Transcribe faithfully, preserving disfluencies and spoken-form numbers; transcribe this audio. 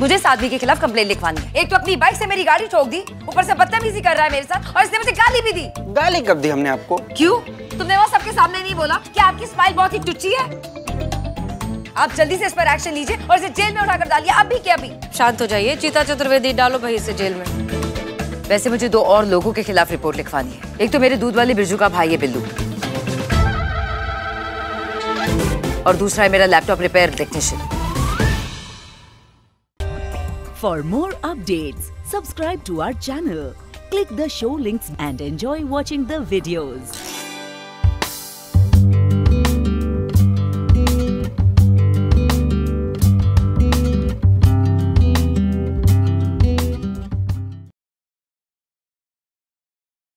मुझे इस आदमी के खिलाफ कंप्लेंट लिखवानी है। एक तो अपनी बाइक से मेरी गाड़ी ठोक दी, ऊपर से बदतमीजी कर रहा है मेरे साथ, और इसने मुझे गाली भी दी। गाली कब दी हमने आपको? क्यों? तुमने वो सबके सामने नहीं बोला कि आपकी स्माइल बहुत ही टुच्ची है? आप जल्दी से इस पर एक्शन लीजिए और इसे जेल में उठाकर डालिए, अभी के अभी। शांत हो जाइए चीता चतुर्वेदी, डालो भाई इसे जेल में। वैसे मुझे दो और लोगों के खिलाफ रिपोर्ट लिखवानी है। एक तो मेरे दूध वाले बिरजू का भाई है बिल्लू, और दूसरा है मेरा laptop repair technician. For more updates, subscribe to our channel, click the show links and enjoy watching the videos.